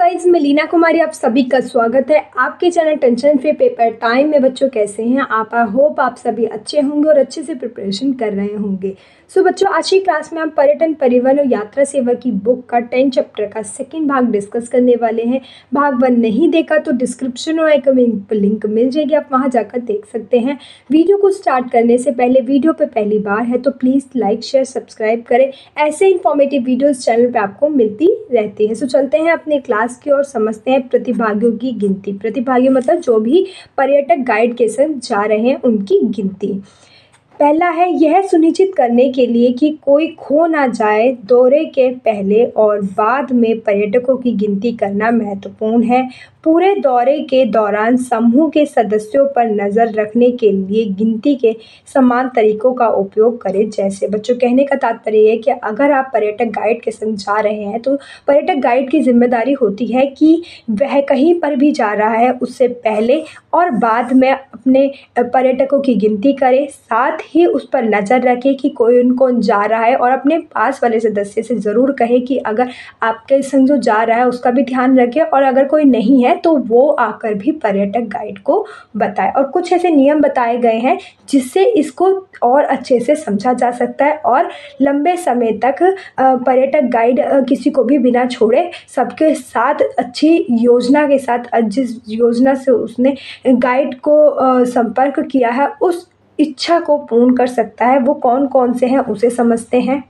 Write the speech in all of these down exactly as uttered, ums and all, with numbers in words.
Guys, मैं लीना कुमारी, आप सभी का स्वागत है आपके channel tension free paper time में। बच्चों कैसे हैं आप? आई होप आप सभी अच्छे होंगे और अच्छे से प्रिपरेशन कर रहे होंगे। सो so, बच्चों आज की क्लास में हम पर्यटन परिवहन और यात्रा सेवा की बुक का टेंथ चैप्टर का सेकंड भाग डिस्कस करने वाले हैं। भाग वन नहीं देखा तो डिस्क्रिप्शन और एक लिंक मिल जाएगी, आप वहां जाकर देख सकते हैं। वीडियो को स्टार्ट करने से पहले वीडियो पे पहली बार है तो प्लीज़ लाइक शेयर सब्सक्राइब करें। ऐसे इंफॉर्मेटिव वीडियोस चैनल पे आपको मिलती रहती है। सो चलते हैं अपने क्लास की और समझते हैं प्रतिभागियों की गिनती। प्रतिभागी मतलब जो भी पर्यटक गाइड के संग जा रहे हैं उनकी गिनती। पहला है, यह सुनिश्चित करने के लिए कि कोई खो ना जाए, दौरे के पहले और बाद में पर्यटकों की गिनती करना महत्वपूर्ण है। पूरे दौरे के दौरान समूह के सदस्यों पर नज़र रखने के लिए गिनती के समान तरीकों का उपयोग करें। जैसे बच्चों, कहने का तात्पर्य है कि अगर आप पर्यटक गाइड के संग जा रहे हैं तो पर्यटक गाइड की जिम्मेदारी होती है कि वह कहीं पर भी जा रहा है उससे पहले और बाद में अपने पर्यटकों की गिनती करे, साथ ही उस पर नज़र रखे कि कोई उन कौन जा रहा है और अपने पास वाले सदस्य से ज़रूर कहे कि अगर आपके संग जो जा रहा है उसका भी ध्यान रखे और अगर कोई नहीं है तो वो आकर भी पर्यटक गाइड को बताए। और कुछ ऐसे नियम बताए गए हैं जिससे इसको और अच्छे से समझा जा सकता है और लंबे समय तक पर्यटक गाइड किसी को भी बिना छोड़े सबके साथ अच्छी योजना के साथ, जिस योजना से उसने गाइड को संपर्क किया है उस इच्छा को पूर्ण कर सकता है। वो कौन कौन से हैं उसे समझते हैं।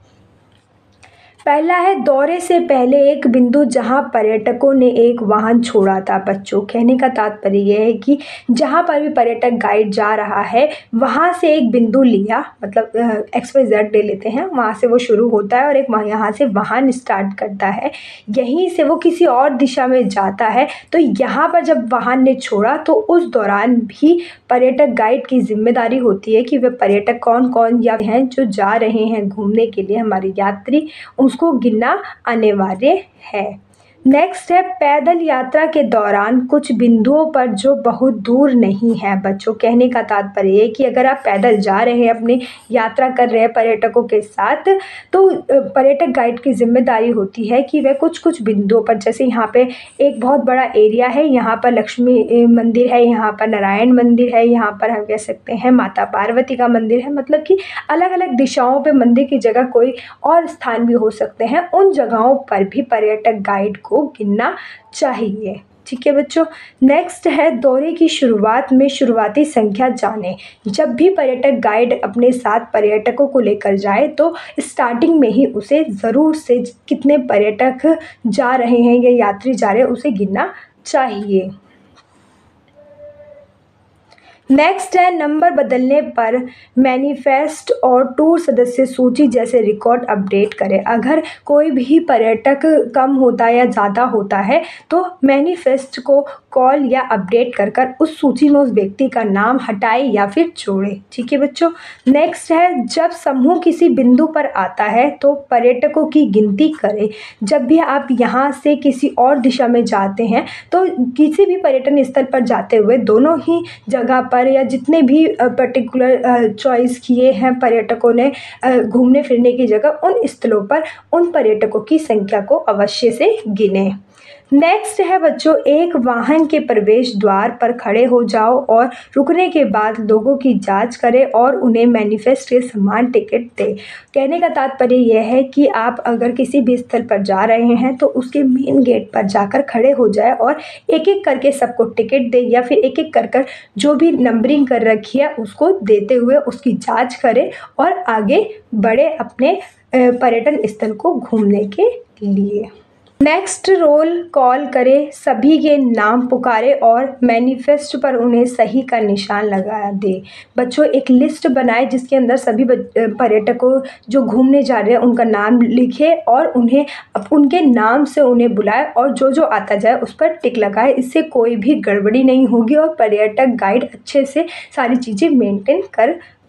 पहला है, दौरे से पहले एक बिंदु जहां पर्यटकों ने एक वाहन छोड़ा था। बच्चों, कहने का तात्पर्य यह है कि जहां पर भी पर्यटक गाइड जा रहा है वहां से एक बिंदु लिया, मतलब एक्स वाई जेड ले लेते हैं, वहां से वो शुरू होता है और एक यहाँ से वाहन स्टार्ट करता है, यहीं से वो किसी और दिशा में जाता है। तो यहाँ पर जब वाहन ने छोड़ा तो उस दौरान भी पर्यटक गाइड की जिम्मेदारी होती है कि वे पर्यटक कौन कौन या हैं जो जा रहे हैं घूमने के लिए, हमारे यात्री, उसको गिनना अनिवार्य है। नेक्स्ट है, पैदल यात्रा के दौरान कुछ बिंदुओं पर जो बहुत दूर नहीं है। बच्चों, कहने का तात्पर्य है कि अगर आप पैदल जा रहे हैं, अपनी यात्रा कर रहे हैं पर्यटकों के साथ, तो पर्यटक गाइड की जिम्मेदारी होती है कि वह कुछ कुछ बिंदुओं पर, जैसे यहाँ पे एक बहुत बड़ा एरिया है, यहाँ पर लक्ष्मी मंदिर है, यहाँ पर नारायण मंदिर है, यहाँ पर हम कह सकते हैं माता पार्वती का मंदिर है, मतलब कि अलग अलग दिशाओं पर मंदिर की जगह कोई और स्थान भी हो सकते हैं, उन जगहों पर भी पर्यटक गाइड को गिनना चाहिए। ठीक है बच्चों। नेक्स्ट है, दौरे की शुरुआत में शुरुआती संख्या जाने। जब भी पर्यटक गाइड अपने साथ पर्यटकों को लेकर जाए तो स्टार्टिंग में ही उसे ज़रूर से कितने पर्यटक जा रहे हैं या यात्री जा रहे हैं उसे गिनना चाहिए। नेक्स्ट है, नंबर बदलने पर मैनिफेस्ट और टूर सदस्य सूची जैसे रिकॉर्ड अपडेट करें। अगर कोई भी पर्यटक कम होता है या ज़्यादा होता है तो मैनिफेस्ट को कॉल या अपडेट कर कर उस सूची में उस व्यक्ति का नाम हटाए या फिर जोड़े। ठीक है बच्चों। नेक्स्ट है, जब समूह किसी बिंदु पर आता है तो पर्यटकों की गिनती करें। जब भी आप यहाँ से किसी और दिशा में जाते हैं तो किसी भी पर्यटन स्थल पर जाते हुए दोनों ही जगह पर या जितने भी पर्टिकुलर चॉइस किए हैं पर्यटकों ने घूमने फिरने की जगह, उन स्थलों पर उन पर्यटकों की संख्या को अवश्य से गिनें। नेक्स्ट है बच्चों, एक वाहन के प्रवेश द्वार पर खड़े हो जाओ और रुकने के बाद लोगों की जांच करें और उन्हें मैनिफेस्ट के समान टिकट दें। कहने का तात्पर्य यह है कि आप अगर किसी भी स्थल पर जा रहे हैं तो उसके मेन गेट पर जाकर खड़े हो जाए और एक एक करके सबको टिकट दें या फिर एक एक कर कर जो भी नंबरिंग कर रखी है उसको देते हुए उसकी जाँच करें और आगे बढ़े अपने पर्यटन स्थल को घूमने के लिए। नेक्स्ट, रोल कॉल करें, सभी के नाम पुकारे और मैनिफेस्ट पर उन्हें सही का निशान लगा दे। बच्चों, एक लिस्ट बनाए जिसके अंदर सभी पर्यटकों जो घूमने जा रहे हैं उनका नाम लिखे और उन्हें उनके नाम से उन्हें बुलाए और जो जो आता जाए उस पर टिक लगाए। इससे कोई भी गड़बड़ी नहीं होगी और पर्यटक गाइड अच्छे से सारी चीज़ें मेंटेन कर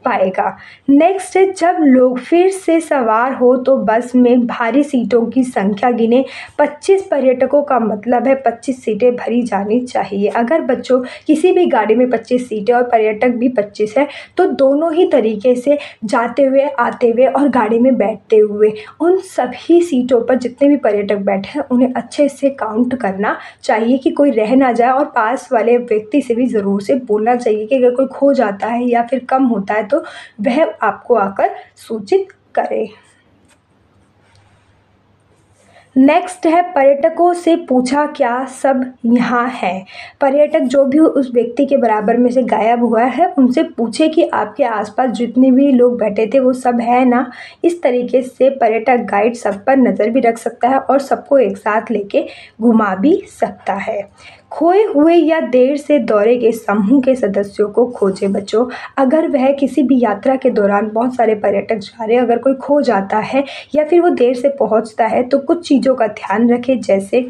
पाएगा। नेक्स्ट है, जब लोग फिर से सवार हो तो बस में भारी सीटों की संख्या गिने। पच्चीस पर्यटकों का मतलब है पच्चीस सीटें भरी जानी चाहिए। अगर बच्चों किसी भी गाड़ी में पच्चीस सीटें और पर्यटक भी पच्चीस है तो दोनों ही तरीके से जाते हुए, आते हुए और गाड़ी में बैठते हुए उन सभी सीटों पर जितने भी पर्यटक बैठे हैं उन्हें अच्छे से काउंट करना चाहिए कि कोई रह ना जाए, और पास वाले व्यक्ति से भी ज़रूर से बोलना चाहिए कि अगर कोई खो जाता है या फिर कम होता है तो वह आपको आकर सूचित करे। नेक्स्ट है, पर्यटकों से पूछा क्या सब यहाँ है। पर्यटक जो भी उस व्यक्ति के बराबर में से गायब हुआ है उनसे पूछे कि आपके आसपास जितने भी लोग बैठे थे वो सब है ना। इस तरीके से पर्यटक गाइड सब पर नज़र भी रख सकता है और सबको एक साथ लेके घुमा भी सकता है। खोए हुए या देर से दौरे के समूह के सदस्यों को खोजे बच्चों। अगर वह किसी भी यात्रा के दौरान बहुत सारे पर्यटक जा रहे हैं, अगर कोई खो जाता है या फिर वो देर से पहुंचता है तो कुछ चीज़ों का ध्यान रखें। जैसे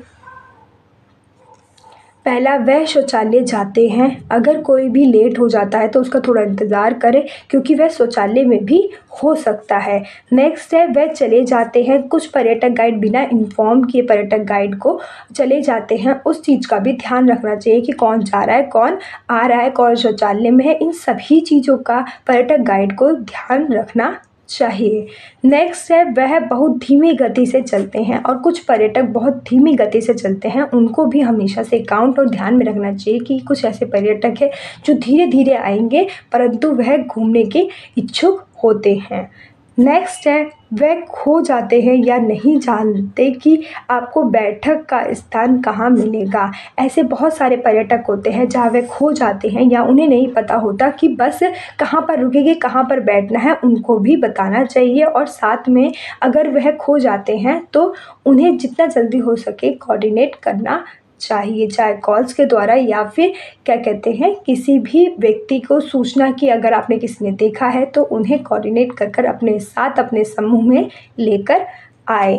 पहला, वह शौचालय जाते हैं, अगर कोई भी लेट हो जाता है तो उसका थोड़ा इंतज़ार करें क्योंकि वह शौचालय में भी हो सकता है। नेक्स्ट है, वह चले जाते हैं। कुछ पर्यटक गाइड बिना इन्फॉर्म किए पर्यटक गाइड को चले जाते हैं, उस चीज़ का भी ध्यान रखना चाहिए कि कौन जा रहा है, कौन आ रहा है, कौन शौचालय में है। इन सभी चीज़ों का पर्यटक गाइड को ध्यान रखना चाहिए। नेक्स्ट है, वह बहुत धीमी गति से चलते हैं और कुछ पर्यटक बहुत धीमी गति से चलते हैं, उनको भी हमेशा से काउंट और ध्यान में रखना चाहिए कि कुछ ऐसे पर्यटक हैं जो धीरे धीरे आएंगे परंतु वह घूमने के इच्छुक होते हैं। नेक्स्ट है, वह खो जाते हैं या नहीं जानते कि आपको बैठक का स्थान कहाँ मिलेगा। ऐसे बहुत सारे पर्यटक होते हैं जहाँ वह खो जाते हैं या उन्हें नहीं पता होता कि बस कहाँ पर रुकेगी, कहाँ पर बैठना है, उनको भी बताना चाहिए। और साथ में अगर वह खो जाते हैं तो उन्हें जितना जल्दी हो सके कोऑर्डिनेट करना चाहिए, चाहे कॉल्स के द्वारा या फिर क्या कहते हैं किसी भी व्यक्ति को सूचना की अगर आपने किसी ने देखा है तो उन्हें कोऑर्डिनेट कर कर अपने साथ अपने समूह में लेकर आए।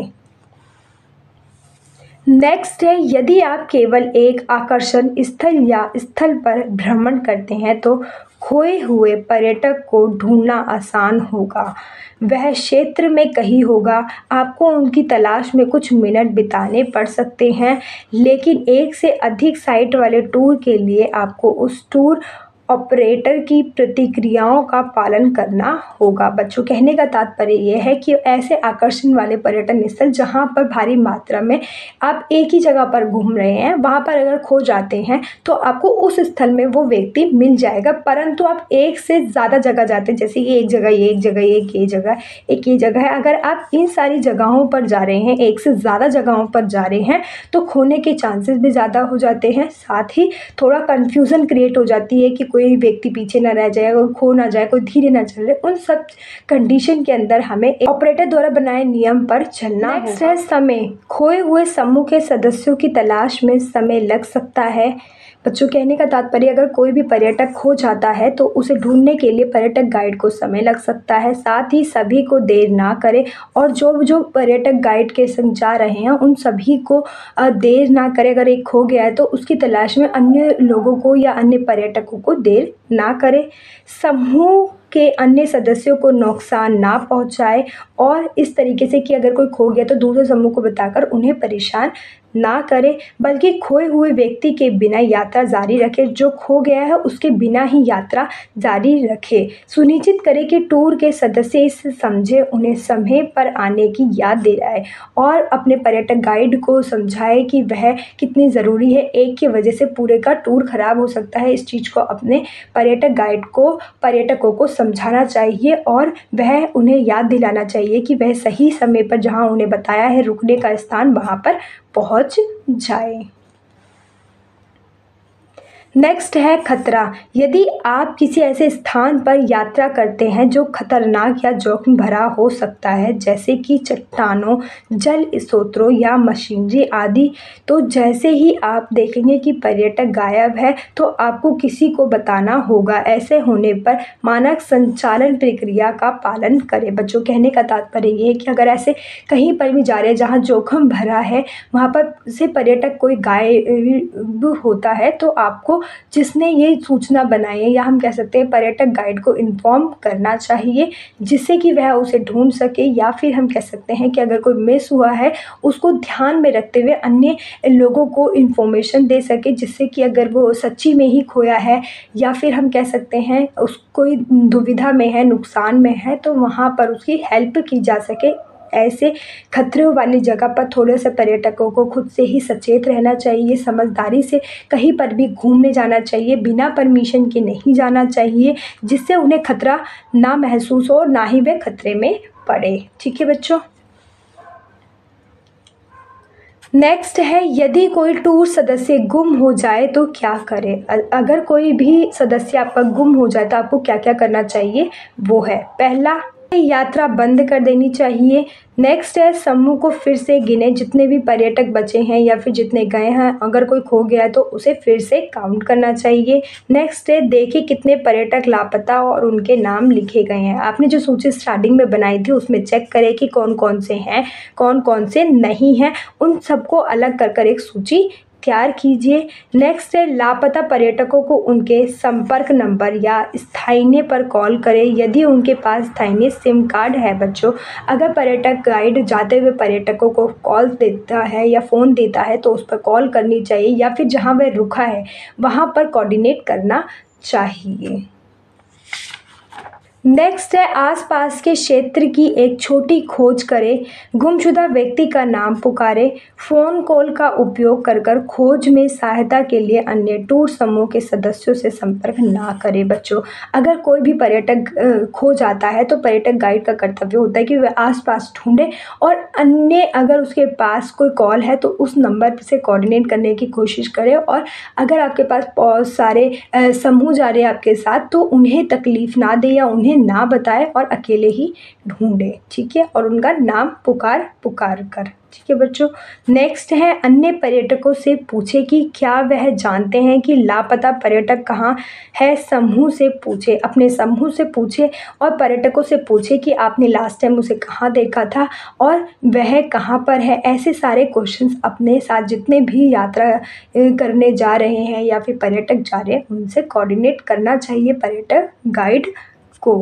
नेक्स्ट है, यदि आप केवल एक आकर्षण स्थल या स्थल पर भ्रमण करते हैं तो खोए हुए पर्यटक को ढूंढना आसान होगा। वह क्षेत्र में कहीं होगा, आपको उनकी तलाश में कुछ मिनट बिताने पड़ सकते हैं, लेकिन एक से अधिक साइट वाले टूर के लिए आपको उस टूर ऑपरेटर की प्रतिक्रियाओं का पालन करना होगा। बच्चों, कहने का तात्पर्य यह है कि ऐसे आकर्षण वाले पर्यटन स्थल जहां पर भारी मात्रा में आप एक ही जगह पर घूम रहे हैं वहां पर अगर खो जाते हैं तो आपको उस स्थल में वो व्यक्ति मिल जाएगा, परंतु आप एक से ज़्यादा जगह जाते हैं, जैसे ये एक जगह ये एक जगह एक ये जगह एक ये जगह है, अगर आप इन सारी जगहों पर जा रहे हैं, एक से ज़्यादा जगहों पर जा रहे हैं तो खोने के चांसेस भी ज़्यादा हो जाते हैं। साथ ही थोड़ा कन्फ्यूज़न क्रिएट हो जाती है कि कोई व्यक्ति पीछे ना रह जाए, कोई खो ना जाए, कोई धीरे ना चले। उन सब कंडीशन के अंदर हमें एक ऑपरेटर द्वारा बनाए नियम पर चलना होगा। नेक्स्ट है समय। खोए हुए समूह के सदस्यों की तलाश में समय लग सकता है। बच्चों, कहने का तात्पर्य अगर कोई भी पर्यटक खो जाता है तो उसे ढूंढने के लिए पर्यटक गाइड को समय लग सकता है। साथ ही सभी को देर ना करें और जो जो पर्यटक गाइड के संग जा रहे हैं उन सभी को देर ना करें। अगर एक खो गया है तो उसकी तलाश में अन्य लोगों को या अन्य पर्यटकों को देर ना करें। समूह के अन्य सदस्यों को नुकसान ना पहुंचाए और इस तरीके से कि अगर कोई खो गया तो दूसरे समूह को बताकर उन्हें परेशान ना करें, बल्कि खोए हुए व्यक्ति के बिना यात्रा जारी रखें। जो खो गया है उसके बिना ही यात्रा जारी रखें। सुनिश्चित करें कि टूर के सदस्य इसे समझे, उन्हें समय पर आने की याद दिलाए और अपने पर्यटक गाइड को समझाए कि वह कितनी ज़रूरी है। एक की वजह से पूरे का टूर खराब हो सकता है। इस चीज़ को अपने पर्यटक गाइड को पर्यटकों को समझाना चाहिए और वह उन्हें याद दिलाना चाहिए कि वह सही समय पर जहां उन्हें बताया है रुकने का स्थान वहां पर पहुंच जाए। नेक्स्ट है खतरा। यदि आप किसी ऐसे स्थान पर यात्रा करते हैं जो खतरनाक या जोखिम भरा हो सकता है, जैसे कि चट्टानों, जल स्रोतों या मशीनरी आदि, तो जैसे ही आप देखेंगे कि पर्यटक गायब है तो आपको किसी को बताना होगा। ऐसे होने पर मानक संचालन प्रक्रिया का पालन करें। बच्चों, कहने का तात्पर्य ये है कि अगर ऐसे कहीं पर भी जा रहे हैं जहाँ जोखिम भरा है, वहाँ पर से पर्यटक कोई गायब होता है तो आपको जिसने ये सूचना बनाई है, या हम कह सकते हैं पर्यटक गाइड को इन्फॉर्म करना चाहिए, जिससे कि वह उसे ढूंढ सके, या फिर हम कह सकते हैं कि अगर कोई मिस हुआ है उसको ध्यान में रखते हुए अन्य लोगों को इन्फॉर्मेशन दे सके, जिससे कि अगर वो सच्ची में ही खोया है या फिर हम कह सकते हैं उस कोई दुविधा में है, नुकसान में है, तो वहाँ पर उसकी हेल्प की जा सके। ऐसे खतरों वाली जगह पर थोड़े से पर्यटकों को खुद से ही सचेत रहना चाहिए, समझदारी से कहीं पर भी घूमने जाना चाहिए, बिना परमिशन के नहीं जाना चाहिए, जिससे उन्हें खतरा ना महसूस हो और ना ही वे खतरे में पड़े। ठीक है बच्चों। नेक्स्ट है, यदि कोई टूर सदस्य गुम हो जाए तो क्या करें। अगर कोई भी सदस्य आपका गुम हो जाए तो आपको क्या क्या करना चाहिए, वो है पहला, यात्रा बंद कर देनी चाहिए। नेक्स्ट है, समूह को फिर से गिने, जितने भी पर्यटक बचे हैं या फिर जितने गए हैं, अगर कोई खो गया है तो उसे फिर से काउंट करना चाहिए। नेक्स्ट है, देखें कितने पर्यटक लापता और उनके नाम लिखे गए हैं। आपने जो सूची स्टार्टिंग में बनाई थी उसमें चेक करें कि कौन कौन से हैं, कौन कौन से नहीं हैं, उन सबको अलग कर कर एक सूची तैयार कीजिए। नेक्स्ट है, लापता पर्यटकों को उनके संपर्क नंबर या स्थानीय पर कॉल करें, यदि उनके पास स्थानीय सिम कार्ड है। बच्चों, अगर पर्यटक गाइड जाते हुए पर्यटकों को कॉल देता है या फ़ोन देता है तो उस पर कॉल करनी चाहिए, या फिर जहां वह रुका है वहां पर कोऑर्डिनेट करना चाहिए। नेक्स्ट है, आसपास के क्षेत्र की एक छोटी खोज करें, गुमशुदा व्यक्ति का नाम पुकारें, फ़ोन कॉल का उपयोग कर कर खोज में सहायता के लिए अन्य टूर समूह के सदस्यों से संपर्क ना करें। बच्चों, अगर कोई भी पर्यटक खो जाता है तो पर्यटक गाइड का कर्तव्य होता है कि वह आसपास ढूंढे, और अन्य अगर उसके पास कोई कॉल है तो उस नंबर से कोऑर्डिनेट करने की कोशिश करें। और अगर आपके पास बहुत सारे समूह जा रहे हैं आपके साथ तो उन्हें तकलीफ़ ना दे या उन्हें ना बताए और अकेले ही ढूंढे। ठीक है, और उनका नाम पुकार पुकार कर। ठीक है बच्चों। नेक्स्ट है, अन्य पर्यटकों से पूछे कि क्या वह जानते हैं कि लापता पर्यटक कहाँ है। समूह से पूछे, अपने समूह से पूछे और पर्यटकों से पूछे कि आपने लास्ट टाइम उसे कहाँ देखा था और वह कहाँ पर है। ऐसे सारे क्वेश्चंस अपने साथ जितने भी यात्रा करने जा रहे हैं या फिर पर्यटक जा रहे हैं उनसे कोऑर्डिनेट करना चाहिए पर्यटक गाइड को।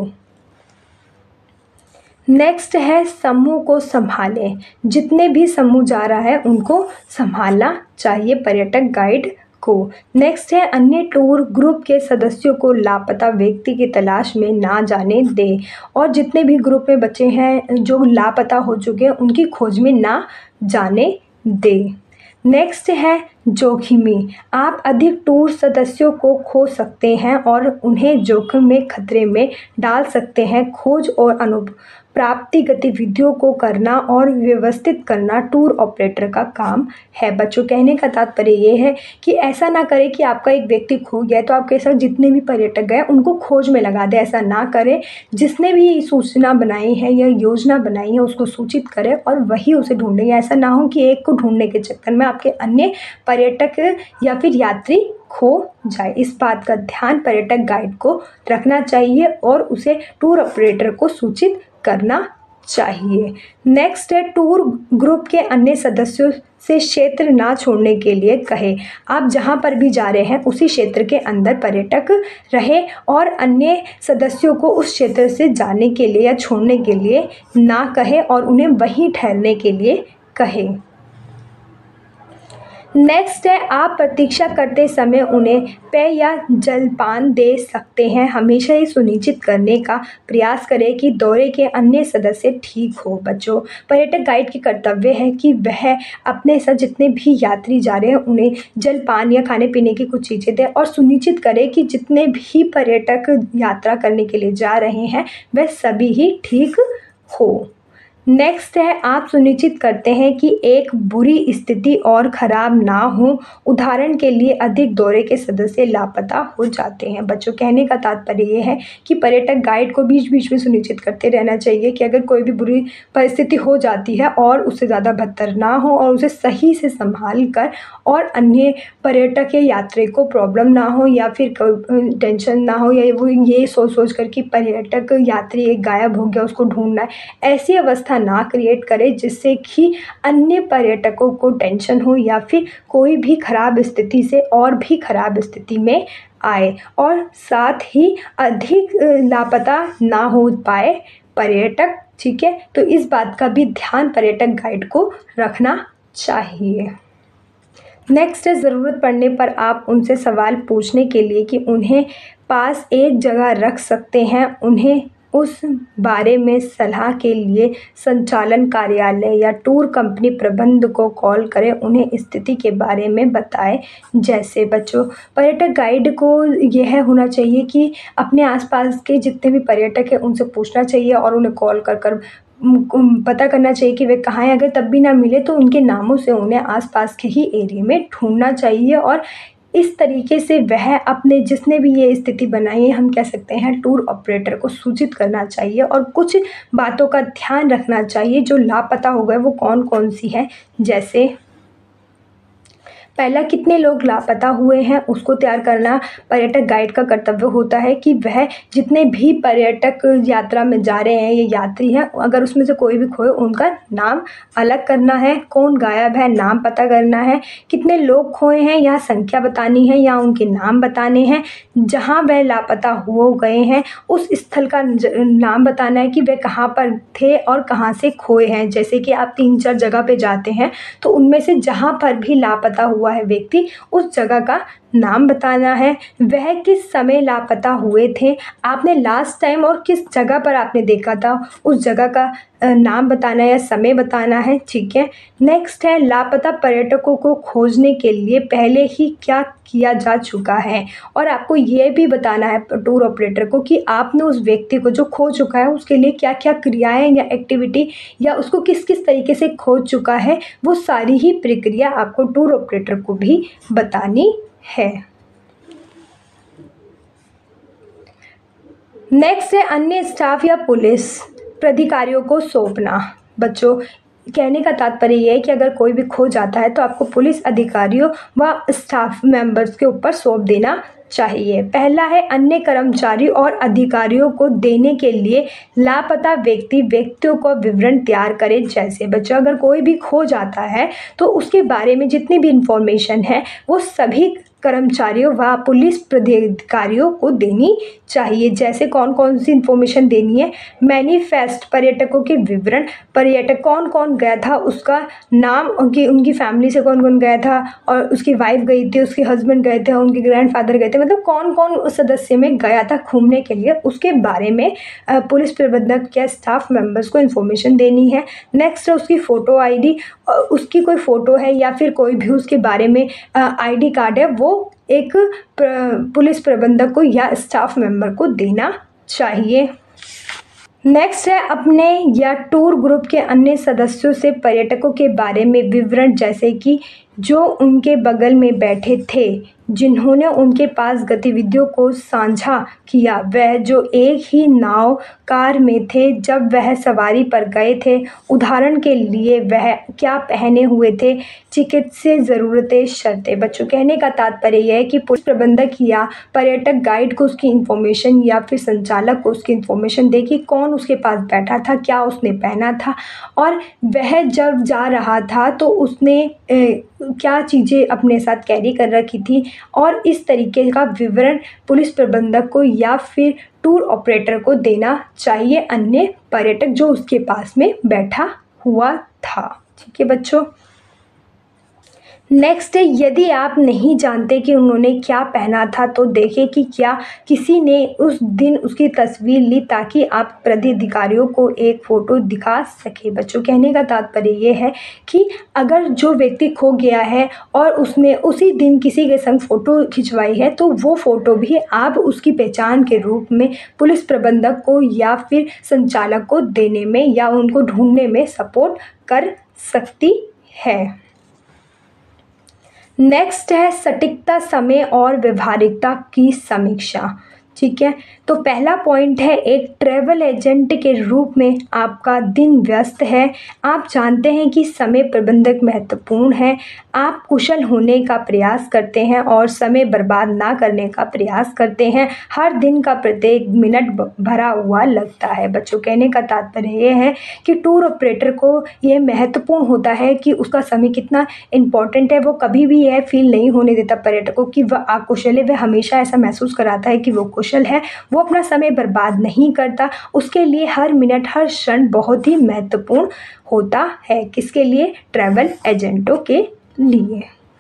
नेक्स्ट है, समूह को संभालें, जितने भी समूह जा रहा है उनको संभालना चाहिए पर्यटक गाइड को। नेक्स्ट है, अन्य टूर ग्रुप के सदस्यों को लापता व्यक्ति की तलाश में ना जाने दें, और जितने भी ग्रुप में बच्चे हैं जो लापता हो चुके हैं उनकी खोज में ना जाने दें। नेक्स्ट है, जोखिमी, आप अधिक टूर सदस्यों को खो सकते हैं और उन्हें जोखिम में खतरे में डाल सकते हैं। खोज और अनुप्राप्ति गतिविधियों को करना और व्यवस्थित करना टूर ऑपरेटर का काम है। बच्चों, कहने का तात्पर्य ये है कि ऐसा ना करें कि आपका एक व्यक्ति खो गया है तो आपके साथ जितने भी पर्यटक गए उनको खोज में लगा दें। ऐसा ना करें, जिसने भी सूचना बनाई है या योजना बनाई है उसको सूचित करें और वही उसे ढूंढेंगे। ऐसा ना हो कि एक को ढूंढने के चक्कर में आपके अन्य पर्यटक या फिर यात्री खो जाए। इस बात का ध्यान पर्यटक गाइड को रखना चाहिए और उसे टूर ऑपरेटर को सूचित करना चाहिए। नेक्स्ट है, टूर ग्रुप के अन्य सदस्यों से क्षेत्र ना छोड़ने के लिए कहे। आप जहां पर भी जा रहे हैं उसी क्षेत्र के अंदर पर्यटक रहे और अन्य सदस्यों को उस क्षेत्र से जाने के लिए या छोड़ने के लिए ना कहे और उन्हें वहीं ठहरने के लिए कहे। नेक्स्ट है, आप प्रतीक्षा करते समय उन्हें पेय या जलपान दे सकते हैं। हमेशा ही सुनिश्चित करने का प्रयास करें कि दौरे के अन्य सदस्य ठीक हो। बच्चों, पर्यटक गाइड की कर्तव्य है कि वह अपने साथ जितने भी यात्री जा रहे हैं उन्हें जलपान या खाने पीने की कुछ चीज़ें दें और सुनिश्चित करें कि जितने भी पर्यटक यात्रा करने के लिए जा रहे हैं वह सभी ही ठीक हो। नेक्स्ट है, आप सुनिश्चित करते हैं कि एक बुरी स्थिति और ख़राब ना हो। उदाहरण के लिए अधिक दौरे के सदस्य लापता हो जाते हैं। बच्चों, कहने का तात्पर्य ये है कि पर्यटक गाइड को बीच बीच में सुनिश्चित करते रहना चाहिए कि अगर कोई भी बुरी परिस्थिति हो जाती है और उससे ज़्यादा बदतर ना हो और उसे सही से संभाल कर और अन्य पर्यटक या यात्री को प्रॉब्लम ना हो या फिर टेंशन ना हो या वो ये सोच सोच कर कि पर्यटक यात्री एक गायब हो गया उसको ढूंढना है। ऐसी अवस्था ऐसा ना क्रिएट करे जिससे कि अन्य पर्यटकों को टेंशन हो या फिर कोई भी ख़राब स्थिति से और भी ख़राब स्थिति में आए, और साथ ही अधिक लापता ना हो पाए पर्यटक। ठीक है, तो इस बात का भी ध्यान पर्यटक गाइड को रखना चाहिए। नेक्स्ट है, ज़रूरत पड़ने पर आप उनसे सवाल पूछने के लिए कि उन्हें पास एक जगह रख सकते हैं। उन्हें उस बारे में सलाह के लिए संचालन कार्यालय या टूर कंपनी प्रबंधक को कॉल करें, उन्हें स्थिति के बारे में बताएं। जैसे बच्चों, पर्यटक गाइड को यह होना चाहिए कि अपने आसपास के जितने भी पर्यटक हैं उनसे पूछना चाहिए और उन्हें कॉल कर कर पता करना चाहिए कि वे कहाँ हैं। अगर तब भी ना मिले तो उनके नामों से उन्हें आसपास के ही एरिया में ढूंढना चाहिए, और इस तरीके से वह अपने जिसने भी ये स्थिति बनाई है, हम कह सकते हैं टूर ऑपरेटर को सूचित करना चाहिए और कुछ बातों का ध्यान रखना चाहिए जो लापता हो गए वो कौन कौन सी है। जैसे पहला, कितने लोग लापता हुए हैं उसको तैयार करना पर्यटक गाइड का कर्तव्य होता है कि वह जितने भी पर्यटक यात्रा में जा रहे हैं, ये यात्री हैं, अगर उसमें से कोई भी खोए उनका नाम अलग करना है, कौन गायब है नाम पता करना है, कितने लोग खोए हैं यहाँ संख्या बतानी है या उनके नाम बताने हैं, जहाँ वह लापता हो गए हैं उस स्थल का नाम बताना है कि वे कहाँ पर थे और कहाँ से खोए हैं। जैसे कि आप तीन चार जगह पे जाते हैं तो उनमें से जहाँ पर भी लापता हुआ है व्यक्ति उस जगह का नाम बताना है, वह किस समय लापता हुए थे, आपने लास्ट टाइम और किस जगह पर आपने देखा था उस जगह का नाम बताना है या समय बताना है। ठीक है, नेक्स्ट है, लापता पर्यटकों को खोजने के लिए पहले ही क्या किया जा चुका है, और आपको ये भी बताना है टूर ऑपरेटर को कि आपने उस व्यक्ति को जो खो चुका है उसके लिए क्या क्या क्रियाएं या एक्टिविटी या उसको किस किस तरीके से खोज चुका है, वो सारी ही प्रक्रिया आपको टूर ऑपरेटर को भी बतानी है। नेक्स्ट है, अन्य स्टाफ या पुलिस प्राधिकारियों को सौंपना। बच्चों, कहने का तात्पर्य यह है कि अगर कोई भी खो जाता है तो आपको पुलिस अधिकारियों व स्टाफ मेंबर्स के ऊपर सौंप देना चाहिए। पहला है, अन्य कर्मचारी और अधिकारियों को देने के लिए लापता व्यक्ति व्यक्तियों को विवरण तैयार करें। जैसे बच्चों, अगर कोई भी खो जाता है तो उसके बारे में जितनी भी इंफॉर्मेशन है वो सभी कर्मचारियों व पुलिस प्राधिकारियों को देनी चाहिए। जैसे कौन कौन सी इंफॉर्मेशन देनी है, मैनिफेस्ट पर्यटकों के विवरण, पर्यटक कौन कौन गया था उसका नाम, उनकी उनकी फैमिली से कौन कौन गया था और उसकी वाइफ गई थी, उसके हस्बैंड गए थे, उनके ग्रैंडफादर गए थे, मतलब कौन कौन उस सदस्य में गया था घूमने के लिए, उसके बारे में पुलिस प्रबंधक या स्टाफ मेंबर्स को इन्फॉर्मेशन देनी है। नेक्स्ट है, उसकी फ़ोटो आईडी, उसकी कोई फ़ोटो है या फिर कोई भी उसके बारे में आईडी कार्ड है वो एक पुलिस प्रबंधक को या स्टाफ मेंबर को देना चाहिए। नेक्स्ट है, अपने या टूर ग्रुप के अन्य सदस्यों से पर्यटकों के बारे में विवरण, जैसे कि जो उनके बगल में बैठे थे, जिन्होंने उनके पास गतिविधियों को साझा किया, वह जो एक ही नाव कार में थे जब वह सवारी पर गए थे, उदाहरण के लिए वह क्या पहने हुए थे, चिकित्सीय ज़रूरतें, शर्तें। बच्चों, कहने का तात्पर्य यह है कि पुलिस प्रबंधक या पर्यटक गाइड को उसकी इन्फॉर्मेशन या फिर संचालक को उसकी इन्फॉर्मेशन दे कि कौन उसके पास बैठा था, क्या उसने पहना था, और वह जब जा रहा था तो उसने ए, क्या चीज़ें अपने साथ कैरी कर रखी थी, और इस तरीके का विवरण पुलिस प्रबंधक को या फिर टूर ऑपरेटर को देना चाहिए अन्य पर्यटक जो उसके पास में बैठा हुआ था। ठीक है बच्चों, नेक्स्ट है, यदि आप नहीं जानते कि उन्होंने क्या पहना था तो देखें कि क्या किसी ने उस दिन उसकी तस्वीर ली ताकि आप प्राधिकारियों को एक फ़ोटो दिखा सके। बच्चों, कहने का तात्पर्य ये है कि अगर जो व्यक्ति खो गया है और उसने उसी दिन किसी के संग फ़ोटो खिंचवाई है तो वो फ़ोटो भी आप उसकी पहचान के रूप में पुलिस प्रबंधक को या फिर संचालक को देने में या उनको ढूंढने में सपोर्ट कर सकती है। नेक्स्ट है, सटीकता, समय और व्यवहारिकता की समीक्षा। ठीक है। तो पहला पॉइंट है, एक ट्रैवल एजेंट के रूप में आपका दिन व्यस्त है। आप जानते हैं कि समय प्रबंधक महत्वपूर्ण है। आप कुशल होने का प्रयास करते हैं और समय बर्बाद ना करने का प्रयास करते हैं। हर दिन का प्रत्येक मिनट ब- भरा हुआ लगता है। बच्चों, कहने का तात्पर्य ये है कि टूर ऑपरेटर को यह महत्वपूर्ण होता है कि उसका समय कितना इम्पोर्टेंट है। वो कभी भी यह फील नहीं होने देता पर्यटकों कि वह अकुशल है। वह हमेशा ऐसा महसूस कराता है कि वो कुशल है। वो अपना समय बर्बाद नहीं करता। उसके लिए हर मिनट, हर क्षण बहुत ही महत्वपूर्ण होता है। किसके लिए? ट्रैवल एजेंटों के लिए।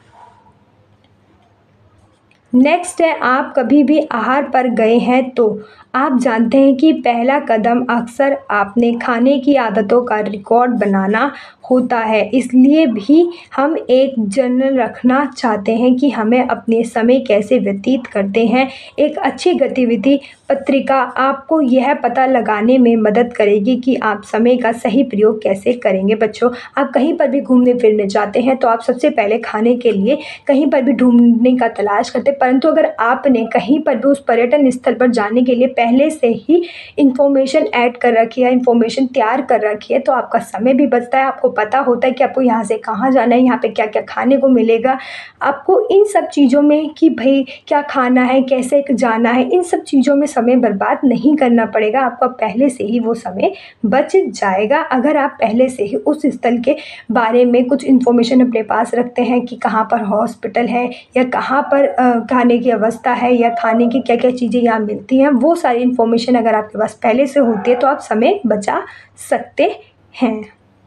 नेक्स्ट है, आप कभी भी आहार पर गए हैं तो आप जानते हैं कि पहला कदम अक्सर आपने खाने की आदतों का रिकॉर्ड बनाना होता है। इसलिए भी हम एक जर्नल रखना चाहते हैं कि हमें अपने समय कैसे व्यतीत करते हैं। एक अच्छी गतिविधि पत्रिका आपको यह पता लगाने में मदद करेगी कि आप समय का सही प्रयोग कैसे करेंगे। बच्चों, आप कहीं पर भी घूमने फिरने जाते हैं तो आप सबसे पहले खाने के लिए कहीं पर भी ढूंढने का तलाश करते हैं, परंतु अगर आपने कहीं पर भी उस पर्यटन स्थल पर जाने के लिए पहले से ही इंफॉर्मेशन ऐड कर रखी है, इंफॉर्मेशन तैयार कर रखी है, तो आपका समय भी बचता है। आपको पता होता है कि आपको यहाँ से कहाँ जाना है, यहाँ पे क्या क्या खाने को मिलेगा। आपको इन सब चीज़ों में कि भाई क्या खाना है, कैसे जाना है, इन सब चीज़ों में समय बर्बाद नहीं करना पड़ेगा। आपका पहले से ही वो समय बच जाएगा अगर आप पहले से ही उस स्थल के बारे में कुछ इन्फॉर्मेशन अपने पास रखते हैं कि कहाँ पर हॉस्पिटल है या कहाँ पर अ, खाने की व्यवस्था है या खाने की क्या क्या चीज़ें यहाँ मिलती हैं। वो सारी इन्फॉर्मेशन अगर आपके पास पहले से होती है तो आप समय बचा सकते हैं।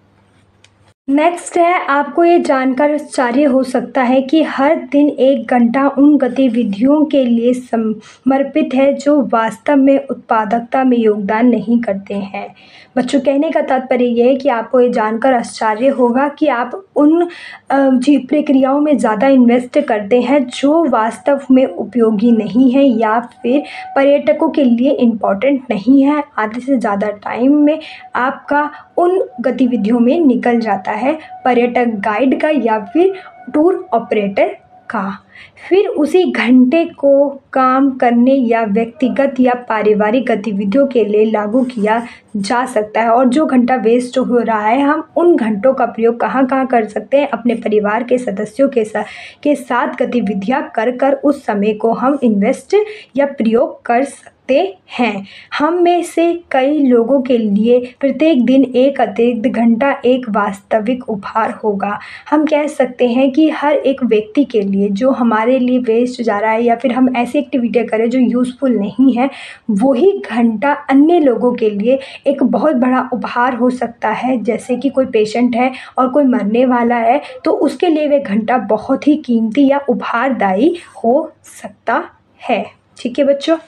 नेक्स्ट है, आपको ये जानकर आश्चर्य हो सकता है कि हर दिन एक घंटा उन गतिविधियों के लिए समर्पित है जो वास्तव में उत्पादकता में योगदान नहीं करते हैं। बच्चों, कहने का तात्पर्य यह है कि आपको ये जानकर आश्चर्य होगा कि आप उन अ, जी प्रक्रियाओं में ज़्यादा इन्वेस्ट करते हैं जो वास्तव में उपयोगी नहीं है या फिर पर्यटकों के लिए इम्पोर्टेंट नहीं है। आधे से ज़्यादा टाइम में आपका उन गतिविधियों में निकल जाता है, पर्यटक गाइड का या फिर टूर ऑपरेटर का। फिर उसी घंटे को काम करने या व्यक्तिगत या पारिवारिक गतिविधियों के लिए लागू किया जा सकता है। और जो घंटा वेस्ट हो रहा है, हम उन घंटों का प्रयोग कहाँ कहाँ कर सकते हैं? अपने परिवार के सदस्यों के साथ के साथ गतिविधियाँ कर कर उस समय को हम इन्वेस्ट या प्रयोग कर सकते हैं। हम में से कई लोगों के लिए प्रत्येक दिन एक अतिरिक्त घंटा एक वास्तविक उपहार होगा। हम कह सकते हैं कि हर एक व्यक्ति के लिए जो हमारे लिए वेस्ट जा रहा है या फिर हम ऐसी एक्टिविटी करें जो यूज़फुल नहीं है, वही घंटा अन्य लोगों के लिए एक बहुत बड़ा उपहार हो सकता है। जैसे कि कोई पेशेंट है और कोई मरने वाला है तो उसके लिए वह घंटा बहुत ही कीमती या उपहारदायी हो सकता है। ठीक है बच्चों।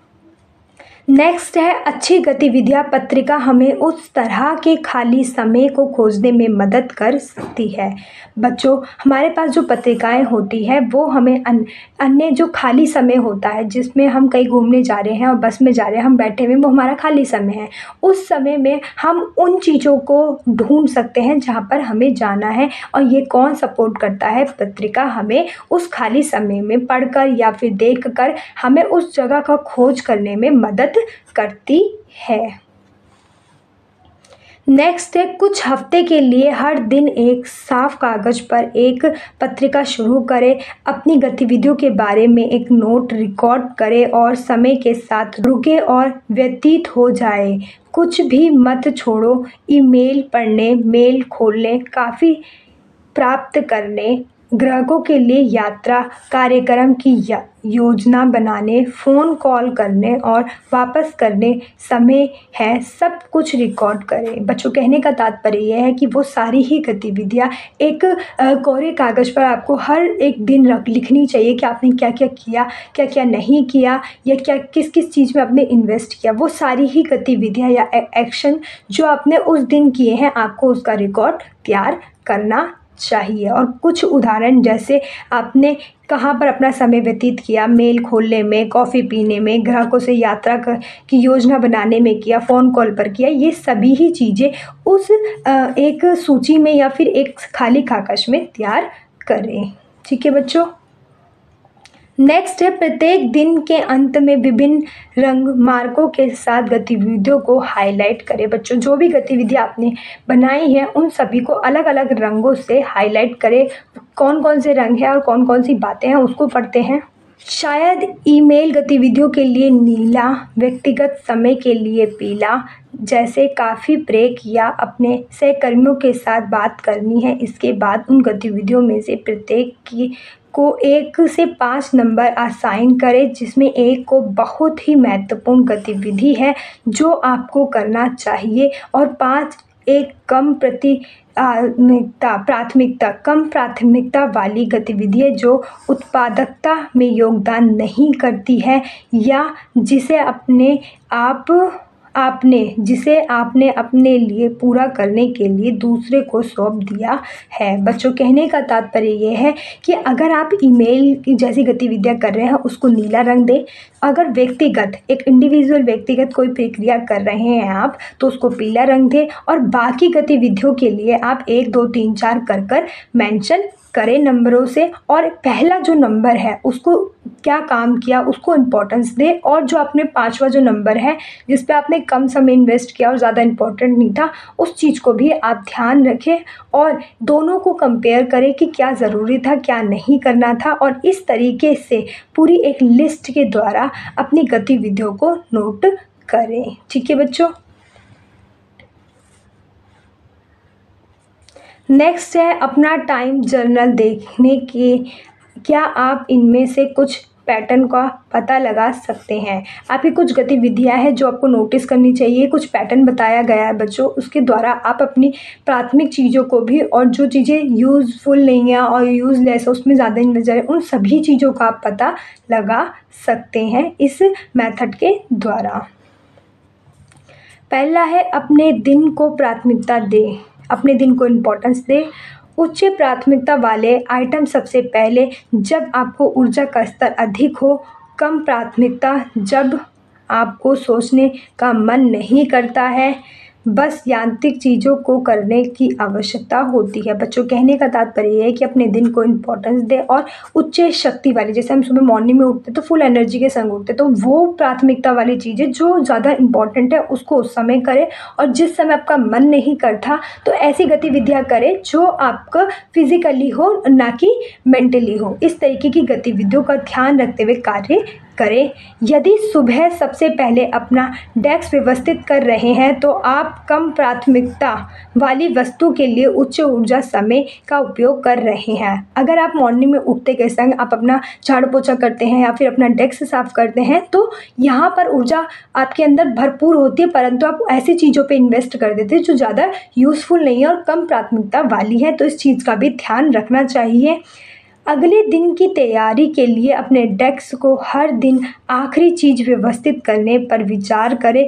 नेक्स्ट है, अच्छी गतिविधियाँ पत्रिका हमें उस तरह के खाली समय को खोजने में मदद कर सकती है। बच्चों, हमारे पास जो पत्रिकाएं होती है वो हमें अन, अन्य जो खाली समय होता है जिसमें हम कहीं घूमने जा रहे हैं और बस में जा रहे हैं, हम बैठे हुए, वो हमारा खाली समय है। उस समय में हम उन चीज़ों को ढूंढ सकते हैं जहाँ पर हमें जाना है। और ये कौन सपोर्ट करता है? पत्रिका हमें उस खाली समय में पढ़कर या फिर देखकर हमें उस जगह का खोज करने में मदद करती है। नेक्स्ट है, कुछ हफ्ते के लिए हर दिन एक साफ कागज पर एक पत्रिका शुरू करें। अपनी गतिविधियों के बारे में एक नोट रिकॉर्ड करें और समय के साथ रुके और व्यतीत हो जाए। कुछ भी मत छोड़ो। ईमेल पढ़ने, मेल खोलने, काफ़ी प्राप्त करने, ग्राहकों के लिए यात्रा कार्यक्रम की या, योजना बनाने, फ़ोन कॉल करने और वापस करने समय है, सब कुछ रिकॉर्ड करें। बच्चों, कहने का तात्पर्य यह है कि वो सारी ही गतिविधियाँ एक अ, कोरे कागज़ पर आपको हर एक दिन रख लिखनी चाहिए कि आपने क्या क्या किया, क्या क्या नहीं किया या क्या किस किस चीज़ में आपने इन्वेस्ट किया। वो सारी ही गतिविधियाँ या एक्शन जो आपने उस दिन किए हैं, आपको उसका रिकॉर्ड तैयार करना चाहिए। और कुछ उदाहरण, जैसे आपने कहाँ पर अपना समय व्यतीत किया, मेल खोलने में, कॉफ़ी पीने में, ग्राहकों से यात्रा कर, की योजना बनाने में किया, फ़ोन कॉल पर किया, ये सभी ही चीज़ें उस अ, एक सूची में या फिर एक खाली कागज़ में तैयार करें। ठीक है बच्चों। नेक्स्ट है प्रत्येक दिन के अंत में विभिन्न रंग मार्कों के साथ गतिविधियों को हाईलाइट करें। बच्चों जो भी गतिविधि आपने बनाई है उन सभी को अलग अलग रंगों से हाईलाइट करें। कौन कौन से रंग हैं और कौन कौन सी बातें हैं उसको पढ़ते हैं। शायद ईमेल गतिविधियों के लिए नीला, व्यक्तिगत समय के लिए पीला, जैसे काफ़ी ब्रेक या अपने सहकर्मियों के साथ बात करनी है। इसके बाद उन गतिविधियों में से प्रत्येक की को एक से पाँच नंबर असाइन करें, जिसमें एक को बहुत ही महत्वपूर्ण गतिविधि है जो आपको करना चाहिए और पाँच एक कम प्रति प्राथमिकता प्राथमिकता कम प्राथमिकता वाली गतिविधि है जो उत्पादकता में योगदान नहीं करती है या जिसे अपने आप आपने जिसे आपने अपने लिए पूरा करने के लिए दूसरे को सौंप दिया है। बच्चों कहने का तात्पर्य ये है कि अगर आप ईमेल की जैसी गतिविधियां कर रहे हैं उसको नीला रंग दें। अगर व्यक्तिगत एक इंडिविजुअल व्यक्तिगत कोई प्रक्रिया कर रहे हैं आप तो उसको पीला रंग दें और बाकी गतिविधियों के लिए आप एक दो तीन चार कर कर मेंशन करें नंबरों से और पहला जो नंबर है उसको क्या काम किया उसको इम्पोर्टेंस दें और जो आपने पांचवा जो नंबर है जिस पे आपने कम समय इन्वेस्ट किया और ज़्यादा इम्पोर्टेंट नहीं था उस चीज़ को भी आप ध्यान रखें और दोनों को कंपेयर करें कि क्या ज़रूरी था क्या नहीं करना था और इस तरीके से पूरी एक लिस्ट के द्वारा अपनी गतिविधियों को नोट करें। ठीक है बच्चों। नेक्स्ट है अपना टाइम जर्नल देखने के क्या आप इनमें से कुछ पैटर्न का पता लगा सकते हैं। आपकी कुछ गतिविधियां हैं जो आपको नोटिस करनी चाहिए। कुछ पैटर्न बताया गया है बच्चों, उसके द्वारा आप अपनी प्राथमिक चीज़ों को भी और जो चीज़ें यूज़फुल नहीं है और यूज़लेस है उसमें ज़्यादा इन्वेस्ट है उन सभी चीज़ों का आप पता लगा सकते हैं इस मेथड के द्वारा। पहला है अपने दिन को प्राथमिकता दें, अपने दिन को इम्पोर्टेंस दें। उच्च प्राथमिकता वाले आइटम सबसे पहले जब आपको ऊर्जा का स्तर अधिक हो। कम प्राथमिकता जब आपको सोचने का मन नहीं करता है, बस यांत्रिक चीज़ों को करने की आवश्यकता होती है। बच्चों कहने का तात्पर्य ये है कि अपने दिन को इम्पोर्टेंस दें और उच्च शक्ति वाली, जैसे हम सुबह मॉर्निंग में उठते तो फुल एनर्जी के संग उठते तो वो प्राथमिकता वाली चीज़ें जो ज़्यादा इम्पॉर्टेंट है उसको उस समय करें और जिस समय आपका मन नहीं करता तो ऐसी गतिविधियाँ करें जो आपका फिजिकली हो ना कि मेंटली हो। इस तरीके की गतिविधियों का ध्यान रखते हुए कार्य करें। यदि सुबह सबसे पहले अपना डेस्क व्यवस्थित कर रहे हैं तो आप कम प्राथमिकता वाली वस्तु के लिए उच्च ऊर्जा समय का उपयोग कर रहे हैं। अगर आप मॉर्निंग में उठते के संग आप अपना झाड़ू पोछा करते हैं या फिर अपना डेस्क साफ करते हैं तो यहाँ पर ऊर्जा आपके अंदर भरपूर होती है, परंतु आप ऐसी चीज़ों पे इन्वेस्ट कर देते हैं जो ज़्यादा यूज़फुल नहीं है और कम प्राथमिकता वाली है, तो इस चीज़ का भी ध्यान रखना चाहिए। अगले दिन की तैयारी के लिए अपने डेस्क को हर दिन आखिरी चीज़ व्यवस्थित करने पर विचार करें।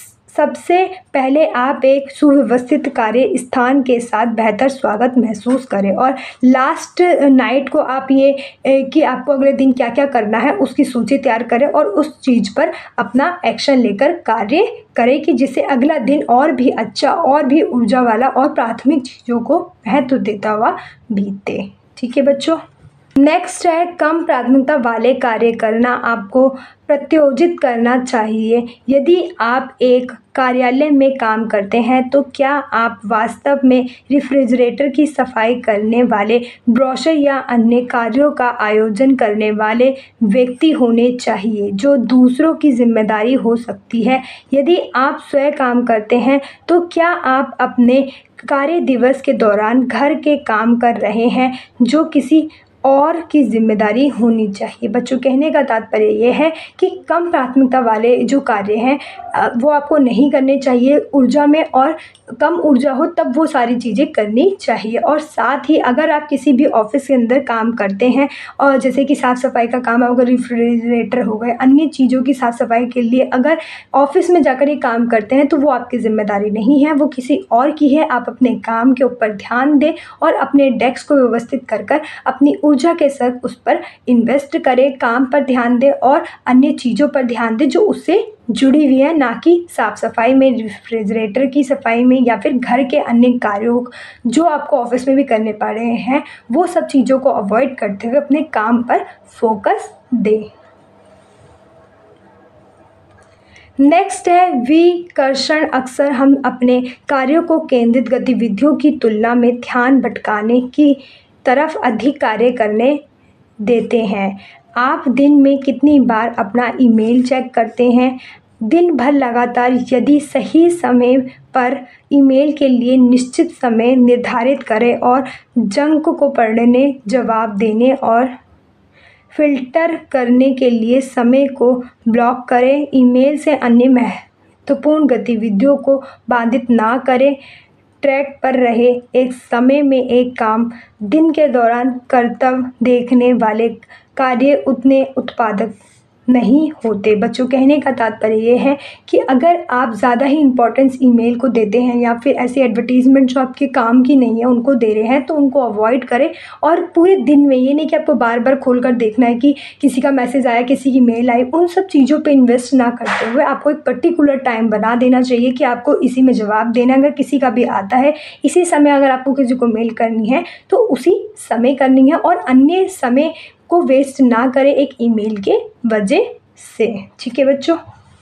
सबसे पहले आप एक सुव्यवस्थित कार्य स्थान के साथ बेहतर स्वागत महसूस करें और लास्ट नाइट को आप ये कि आपको अगले दिन क्या क्या करना है उसकी सूची तैयार करें और उस चीज़ पर अपना एक्शन लेकर कार्य करें कि जिससे अगला दिन और भी अच्छा और भी ऊर्जा वाला और प्राथमिक चीज़ों को महत्व देता हुआ बीते। ठीक है बच्चों। नेक्स्ट है कम प्राथमिकता वाले कार्य करना आपको प्रत्योजित करना चाहिए। यदि आप एक कार्यालय में काम करते हैं तो क्या आप वास्तव में रेफ्रिजरेटर की सफाई करने वाले, ब्रोशर या अन्य कार्यों का आयोजन करने वाले व्यक्ति होने चाहिए जो दूसरों की जिम्मेदारी हो सकती है। यदि आप स्वयं काम करते हैं तो क्या आप अपने कार्य दिवस के दौरान घर के काम कर रहे हैं जो किसी और की जिम्मेदारी होनी चाहिए। बच्चों कहने का तात्पर्य यह है कि कम प्राथमिकता वाले जो कार्य हैं वो आपको नहीं करने चाहिए ऊर्जा में, और कम ऊर्जा हो तब वो सारी चीज़ें करनी चाहिए। और साथ ही अगर आप किसी भी ऑफिस के अंदर काम करते हैं और जैसे कि साफ़ सफाई का काम अगर रेफ्रिजरेटर हो गए, अन्य चीज़ों की साफ़ सफाई के लिए अगर ऑफिस में जाकर ये काम करते हैं तो वो आपकी ज़िम्मेदारी नहीं है, वो किसी और की है। आप अपने काम के ऊपर ध्यान दें और अपने डेस्क को व्यवस्थित कर कर अपनी ऊर्जा के साथ उस पर इन्वेस्ट करें, काम पर ध्यान दें और अन्य चीज़ों पर ध्यान दें जो उससे जुड़ी हुई है, ना कि साफ़ सफाई में, रेफ्रिजरेटर की सफाई में या फिर घर के अन्य कार्यों जो आपको ऑफिस में भी करने पड़ रहे हैं, वो सब चीज़ों को अवॉइड करते हुए अपने काम पर फोकस दें। नेक्स्ट है विकर्षण। अक्सर हम अपने कार्यों को केंद्रित गतिविधियों की तुलना में ध्यान भटकाने की तरफ अधिक कार्य करने देते हैं। आप दिन में कितनी बार अपना ईमेल चेक करते हैं? दिन भर लगातार यदि सही समय पर ईमेल के लिए निश्चित समय निर्धारित करें और जंक को पढ़ने, जवाब देने और फ़िल्टर करने के लिए समय को ब्लॉक करें। ईमेल से अन्य महत्वपूर्ण गतिविधियों को बाधित ना करें। ट्रैक पर रहे। एक समय में एक काम दिन के दौरान कर्तव्य देखने वाले कार्य उतने उत्पादक नहीं होते। बच्चों, कहने का तात्पर्य ये है कि अगर आप ज़्यादा ही इम्पोर्टेंस ईमेल को देते हैं या फिर ऐसी एडवर्टीज़मेंट जो आपके काम की नहीं है उनको दे रहे हैं, तो उनको अवॉइड करें। और पूरे दिन में ये नहीं कि आपको बार बार खोल कर देखना है कि किसी का मैसेज आया, किसी की मेल आई, उन सब चीज़ों पे इन्वेस्ट ना करते हुए आपको एक पर्टिकुलर टाइम बना देना चाहिए कि आपको इसी में जवाब देना। अगर किसी का भी आता है इसी समय, अगर आपको किसी को मेल करनी है तो उसी समय करनी है और अन्य समय को वेस्ट ना करें एक ईमेल के वजह से। ठीक है बच्चों।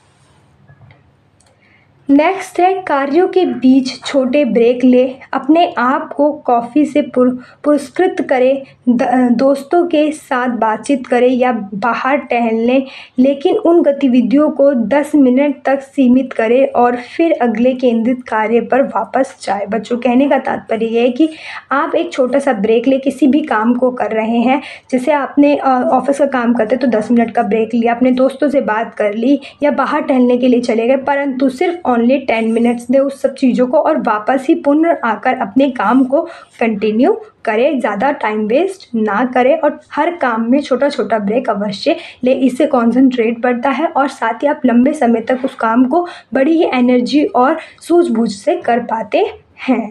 नेक्स्ट है कार्यों के बीच छोटे ब्रेक ले। अपने आप को कॉफ़ी से पुरस्कृत करें, दोस्तों के साथ बातचीत करें या बाहर टहलने, लेकिन उन गतिविधियों को दस मिनट तक सीमित करें और फिर अगले केंद्रित कार्य पर वापस जाए। बच्चों, कहने का तात्पर्य यह है कि आप एक छोटा सा ब्रेक ले, किसी भी काम को कर रहे हैं, जैसे आपने ऑफिस का काम करते तो दस मिनट का ब्रेक लिया, अपने दोस्तों से बात कर ली या बाहर टहलने के लिए चले गए, परंतु सिर्फ ओनली टेन मिनट्स दे उस सब चीज़ों को और वापस ही पुनः आकर अपने काम को कंटिन्यू करें। ज़्यादा टाइम वेस्ट ना करें और हर काम में छोटा छोटा ब्रेक अवश्य ले। इससे कॉन्सेंट्रेट बढ़ता है और साथ ही आप लंबे समय तक उस काम को बड़ी ही एनर्जी और सूझबूझ से कर पाते हैं।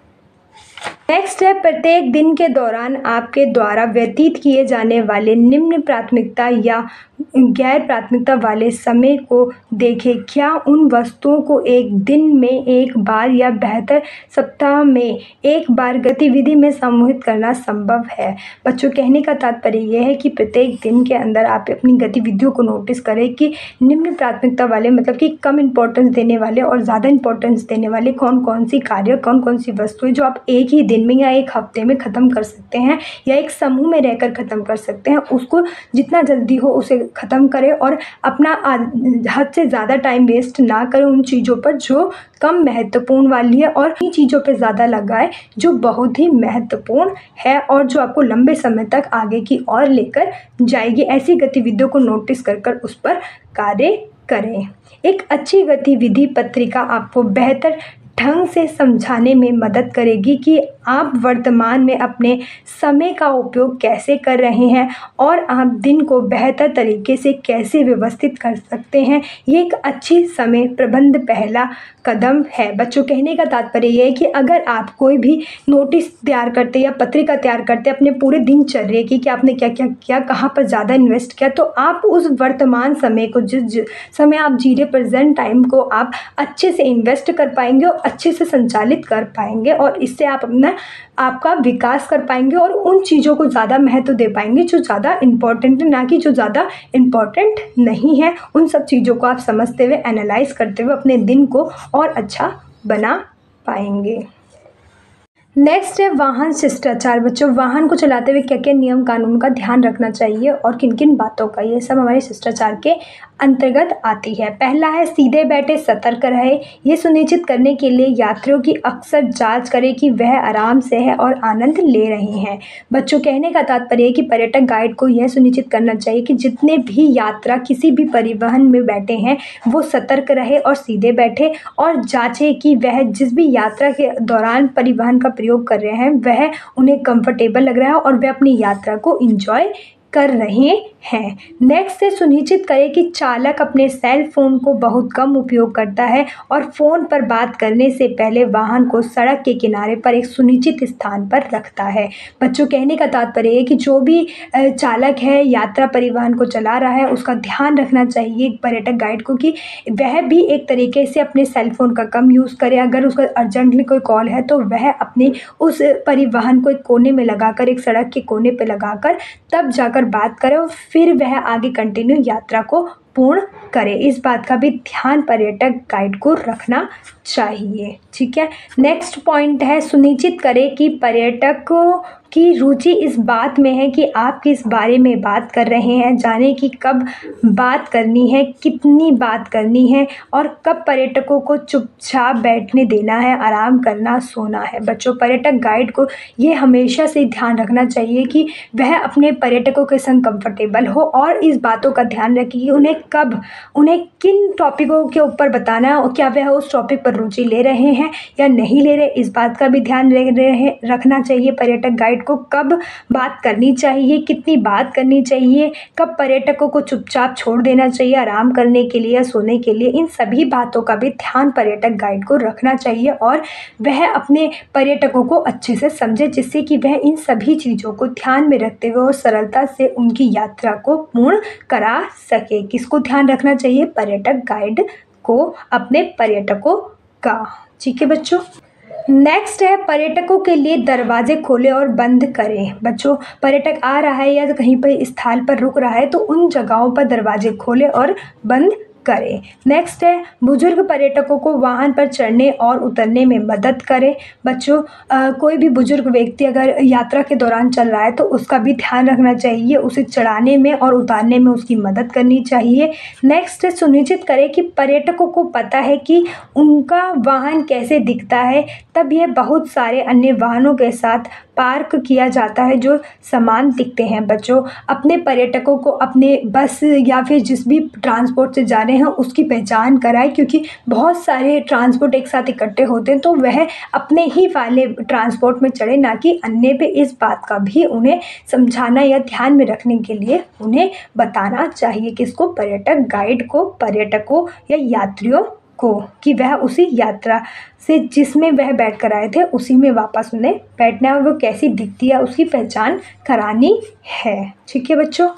नेक्स्ट है प्रत्येक दिन के दौरान आपके द्वारा व्यतीत किए जाने वाले निम्न प्राथमिकता या गैर प्राथमिकता वाले समय को देखें। क्या उन वस्तुओं को एक दिन में एक बार या बेहतर सप्ताह में एक बार गतिविधि में समूहित करना संभव है? बच्चों, कहने का तात्पर्य यह है कि प्रत्येक दिन के अंदर आप अपनी गतिविधियों को नोटिस करें कि निम्न प्राथमिकता वाले मतलब कि कम इम्पोर्टेंस देने वाले और ज़्यादा इम्पोर्टेंस देने वाले कौन कौन सी कार्य, कौन कौन सी वस्तुएं जो आप एक ही दिन में या एक हफ्ते में ख़त्म कर सकते हैं या एक समूह में रहकर ख़त्म कर सकते हैं, उसको जितना जल्दी हो उसे ख़त्म करें और अपना हद से ज़्यादा टाइम वेस्ट ना करें उन चीज़ों पर जो कम महत्वपूर्ण वाली है और उन चीज़ों पर ज़्यादा लगाए जो बहुत ही महत्वपूर्ण है और जो आपको लंबे समय तक आगे की ओर लेकर जाएगी। ऐसी गतिविधियों को नोटिस कर कर उस पर कार्य करें। एक अच्छी गतिविधि पत्रिका आपको बेहतर ढंग से समझाने में मदद करेगी कि आप वर्तमान में अपने समय का उपयोग कैसे कर रहे हैं और आप दिन को बेहतर तरीके से कैसे व्यवस्थित कर सकते हैं। ये एक अच्छी समय प्रबंध पहला कदम है। बच्चों, कहने का तात्पर्य ये है कि अगर आप कोई भी नोटिस तैयार करते या पत्रिका तैयार करते अपने पूरे दिनचर्या की कि आपने क्या क्या किया, कहाँ पर ज़्यादा इन्वेस्ट किया, तो आप उस वर्तमान समय को, जिस समय आप जी रहे प्रेजेंट टाइम को आप अच्छे से इन्वेस्ट कर पाएंगे और अच्छे से संचालित कर पाएंगे और इससे आप अपना आपका विकास कर पाएंगे और उन चीज़ों को ज़्यादा महत्व दे पाएंगे जो ज़्यादा इम्पॉर्टेंट है, ना कि जो ज़्यादा इम्पॉर्टेंट नहीं है। उन सब चीज़ों को आप समझते हुए, एनालाइज करते हुए अपने दिन को और अच्छा बना पाएंगे। नेक्स्ट है वाहन शिष्टाचार। बच्चों, वाहन को चलाते हुए क्या क्या नियम कानून का ध्यान रखना चाहिए और किन किन बातों का, ये सब हमारे शिष्टाचार के अंतर्गत आती है। पहला है सीधे बैठे, सतर्क रहे। ये सुनिश्चित करने के लिए यात्रियों की अक्सर जांच करें कि वह आराम से है और आनंद ले रहे हैं। बच्चों, कहने का तात्पर्य है कि पर्यटक गाइड को यह सुनिश्चित करना चाहिए कि जितने भी यात्रा किसी भी परिवहन में बैठे हैं वो सतर्क रहे और सीधे बैठे और जांचे कि वह जिस भी यात्रा के दौरान परिवहन का प्रयोग कर रहे हैं वह उन्हें कंफर्टेबल लग रहा है और वह अपनी यात्रा को एंजॉय कर रहे हैं। नेक्स्ट है सुनिश्चित करें कि चालक अपने सेल फोन को बहुत कम उपयोग करता है और फ़ोन पर बात करने से पहले वाहन को सड़क के किनारे पर एक सुनिश्चित स्थान पर रखता है। बच्चों, कहने का तात्पर्य है कि जो भी चालक है यात्रा परिवहन को चला रहा है उसका ध्यान रखना चाहिए पर्यटक गाइड को कि वह भी एक तरीके से अपने सेल फोन का कम यूज़ करे। अगर उसका अर्जेंटली कोई कॉल है तो वह अपने उस परिवहन को एक कोने में लगाकर, एक सड़क के कोने पे लगाकर तब जाकर बात करे और फिर वह आगे कंटिन्यू यात्रा को पूर्ण करे। इस बात का भी ध्यान पर्यटक गाइड को रखना चाहिए। ठीक है, नेक्स्ट पॉइंट है सुनिश्चित करें कि पर्यटकों की रुचि इस बात में है कि आप किस बारे में बात कर रहे हैं। जाने कि कब बात करनी है, कितनी बात करनी है और कब पर्यटकों को चुपचाप बैठने देना है, आराम करना, सोना है। बच्चों, पर्यटक गाइड को ये हमेशा से ध्यान रखना चाहिए कि वह अपने पर्यटकों के संग कंफर्टेबल हो और इस बातों का ध्यान रखे कि उन्हें कब, उन्हें किन टॉपिकों के ऊपर बताना है और क्या वह उस टॉपिक पर रुचि ले रहे हैं या नहीं ले रहे। इस बात का भी ध्यान रखना चाहिए पर्यटक गाइड को। कब बात करनी चाहिए, कितनी बात करनी चाहिए, कब पर्यटकों को चुपचाप छोड़ देना चाहिए आराम करने के लिए या सोने के लिए, इन सभी बातों का भी ध्यान पर्यटक गाइड को रखना चाहिए और वह अपने पर्यटकों को अच्छे से समझे, जिससे कि वह इन सभी चीज़ों को ध्यान में रखते हुए और सरलता से उनकी यात्रा को पूर्ण करा सके। किसको ध्यान रखना चाहिए? पर्यटक गाइड को अपने पर्यटकों का। ठीक है बच्चों, नेक्स्ट है पर्यटकों के लिए दरवाजे खोले और बंद करें। बच्चों, पर्यटक आ रहा है या कहीं पर स्थल पर रुक रहा है तो उन जगहों पर दरवाजे खोले और बंद करें। नेक्स्ट है बुजुर्ग पर्यटकों को वाहन पर चढ़ने और उतरने में मदद करें। बच्चों, आ, कोई भी बुजुर्ग व्यक्ति अगर यात्रा के दौरान चल रहा है तो उसका भी ध्यान रखना चाहिए, उसे चढ़ाने में और उतारने में उसकी मदद करनी चाहिए। नेक्स्ट है सुनिश्चित करें कि पर्यटकों को पता है कि उनका वाहन कैसे दिखता है, तब यह बहुत सारे अन्य वाहनों के साथ पार्क किया जाता है जो समान दिखते हैं। बच्चों, अपने पर्यटकों को अपने बस या फिर जिस भी ट्रांसपोर्ट से जा रहे हैं उसकी पहचान कराएं, क्योंकि बहुत सारे ट्रांसपोर्ट एक साथ इकट्ठे होते हैं तो वह अपने ही वाले ट्रांसपोर्ट में चढ़े, ना कि अन्य पे। इस बात का भी उन्हें समझाना या ध्यान में रखने के लिए उन्हें बताना चाहिए। किसको? पर्यटक गाइड को, पर्यटकों या यात्रियों को, कि वह उसी यात्रा से जिसमें वह बैठ कर आए थे उसी में वापस उन्हें बैठना है और वो कैसी दिखती है उसकी पहचान करानी है। ठीक है बच्चों,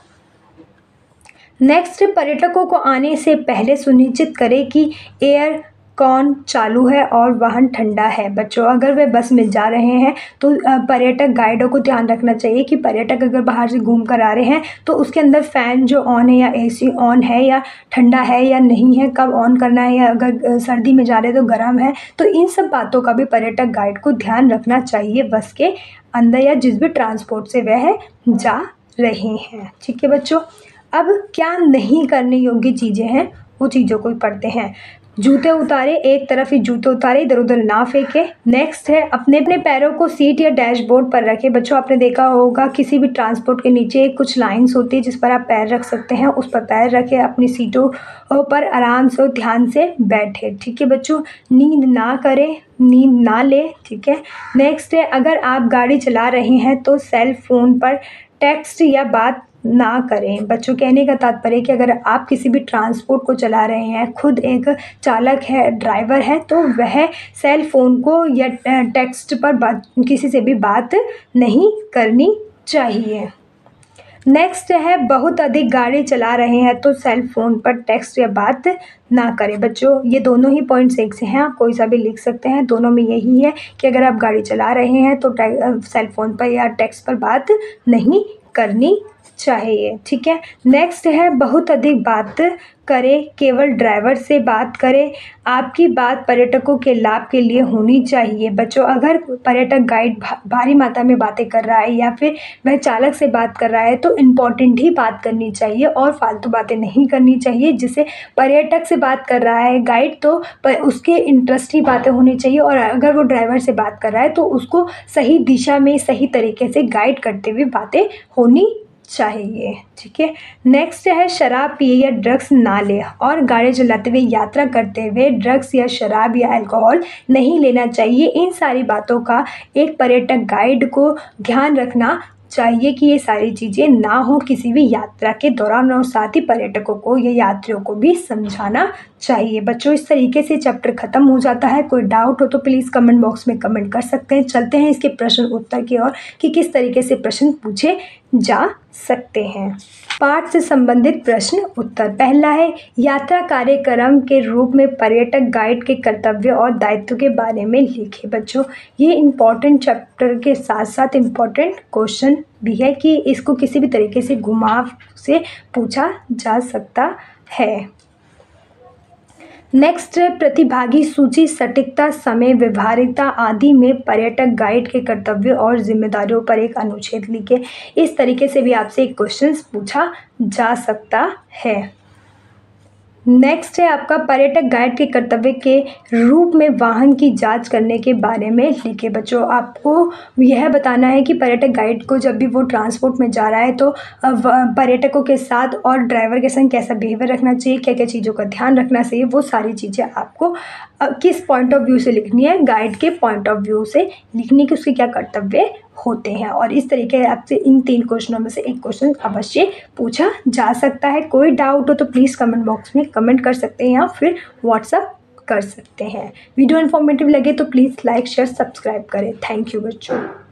नेक्स्ट, पर्यटकों को आने से पहले सुनिश्चित करें कि एयर कौन चालू है और वाहन ठंडा है। बच्चों, अगर वे बस में जा रहे हैं तो पर्यटक गाइडों को ध्यान रखना चाहिए कि पर्यटक अगर बाहर से घूम कर आ रहे हैं तो उसके अंदर फ़ैन जो ऑन है या एसी ऑन है या ठंडा है या नहीं है, कब ऑन करना है, या अगर सर्दी में जा रहे हैं तो गर्म है। तो इन सब बातों का भी पर्यटक गाइड को ध्यान रखना चाहिए बस के अंदर या जिस भी ट्रांसपोर्ट से वह जा रहे हैं। ठीक है बच्चों, अब क्या नहीं करने योग्य चीज़ें हैं वो चीज़ों को पढ़ते हैं। जूते उतारे, एक तरफ ही जूते उतारे, इधर उधर ना फेंके। नेक्स्ट है अपने अपने पैरों को सीट या डैशबोर्ड पर रखें। बच्चों, आपने देखा होगा किसी भी ट्रांसपोर्ट के नीचे कुछ लाइंस होती है जिस पर आप पैर रख सकते हैं, उस पर पैर रखें, अपनी सीटों पर आराम से ध्यान से बैठे। ठीक है बच्चों, नींद ना करें, नींद ना ले। ठीक है, नेक्स्ट है अगर आप गाड़ी चला रहे हैं तो सेल फोन पर टेक्स्ट या बात ना करें। बच्चों, कहने का तात्पर्य कि अगर आप किसी भी ट्रांसपोर्ट को चला रहे हैं, खुद एक चालक है, ड्राइवर है, तो वह सेल फोन को या टेक्स्ट पर बात किसी से भी बात नहीं करनी चाहिए। नेक्स्ट है बहुत अधिक गाड़ी चला रहे हैं तो सेल फोन पर टेक्स्ट या बात ना करें। बच्चों, ये दोनों ही पॉइंट्स एक से हैं, आप कोई सा भी लिख सकते हैं। दोनों में यही है कि अगर आप गाड़ी चला रहे हैं तो सेल फोन पर या टेक्स्ट पर बात नहीं करनी चाहिए। ठीक है, नेक्स्ट है बहुत अधिक बात करें, केवल ड्राइवर से बात करें। आपकी बात पर्यटकों के लाभ के लिए होनी चाहिए। बच्चों, अगर पर्यटक गाइड भारी मात्रा में बातें कर रहा है या फिर वह चालक से बात कर रहा है तो इम्पोर्टेंट ही बात करनी चाहिए और फालतू बातें नहीं करनी चाहिए। जिसे पर्यटक से बात कर रहा है गाइड तो उसके इंटरेस्ट ही बातें होनी चाहिए, और अगर वो ड्राइवर से बात कर रहा है तो उसको सही दिशा में सही तरीके से गाइड करते हुए बातें होनी चाहिए। ठीक है, नेक्स्ट है शराब पिए या ड्रग्स ना ले, और गाड़ी चलाते हुए यात्रा करते हुए ड्रग्स या शराब या अल्कोहल नहीं लेना चाहिए। इन सारी बातों का एक पर्यटक गाइड को ध्यान रखना चाहिए कि ये सारी चीज़ें ना हो किसी भी यात्रा के दौरान, और साथ ही पर्यटकों को या यात्रियों को भी समझाना चाहिए। बच्चों, इस तरीके से चैप्टर ख़त्म हो जाता है। कोई डाउट हो तो प्लीज़ कमेंट बॉक्स में कमेंट कर सकते हैं। चलते हैं इसके प्रश्न उत्तर की ओर कि किस तरीके से प्रश्न पूछे जा सकते हैं। पाठ से संबंधित प्रश्न उत्तर। पहला है, यात्रा कार्यक्रम के रूप में पर्यटक गाइड के कर्तव्य और दायित्व के बारे में लिखे। बच्चों, ये इम्पॉर्टेंट चैप्टर के साथ साथ इम्पॉर्टेंट क्वेश्चन भी है कि इसको किसी भी तरीके से घुमाव से पूछा जा सकता है। नेक्स्ट है, प्रतिभागी सूची, सटीकता, समय, व्यवहारिकता आदि में पर्यटक गाइड के कर्तव्यों और जिम्मेदारियों पर एक अनुच्छेद लिखे। इस तरीके से भी आपसे एक क्वेश्चन पूछा जा सकता है। नेक्स्ट है आपका, पर्यटक गाइड के कर्तव्य के रूप में वाहन की जांच करने के बारे में लिखे। बच्चों, आपको यह बताना है कि पर्यटक गाइड को जब भी वो ट्रांसपोर्ट में जा रहा है तो पर्यटकों के साथ और ड्राइवर के संग कैसा बिहेवियर रखना चाहिए, क्या क्या चीज़ों का ध्यान रखना चाहिए, वो सारी चीज़ें आपको किस पॉइंट ऑफ व्यू से लिखनी है, गाइड के पॉइंट ऑफ व्यू से लिखनी कि उसके क्या कर्तव्य होते हैं। और इस तरीके से आपसे इन तीन क्वेश्चनों में से एक क्वेश्चन अवश्य पूछा जा सकता है। कोई डाउट हो तो प्लीज़ कमेंट बॉक्स में कमेंट कर सकते हैं या फिर व्हाट्सअप कर सकते हैं। वीडियो इन्फॉर्मेटिव लगे तो प्लीज़ लाइक शेयर सब्सक्राइब करें। थैंक यू बच्चों।